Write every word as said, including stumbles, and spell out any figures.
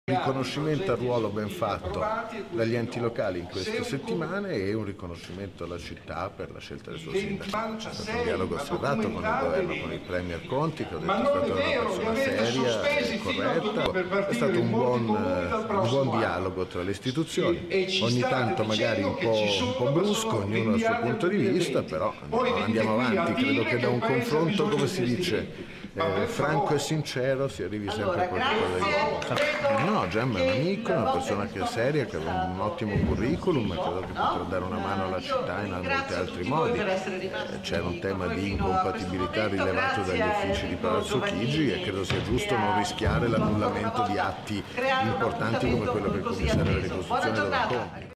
Riconoscimento al ruolo ben fatto dagli enti locali in queste settimane e un riconoscimento alla città per la scelta del suo sindaco. C'è stato un dialogo serrato con il governo, con il premier Conti, che ho detto è stata una persona seria e corretta. È stato un buon, un buon dialogo tra le istituzioni, ogni tanto magari un po', un po' brusco, ognuno ha il suo punto di vista, però andiamo avanti. Credo che da un confronto, come si dice, Eh, franco e sincero si arrivi sempre a qualcosa di buono. No, Gemma è un amico, è una persona che è seria, che ha un ottimo curriculum e credo che potrà dare una mano alla città in molti altri modi. Eh, c'era un tema di incompatibilità rilevato dagli uffici di Palazzo Chigi e credo sia giusto non rischiare l'annullamento di atti importanti come quello che il commissario della ricostruzione della Conti.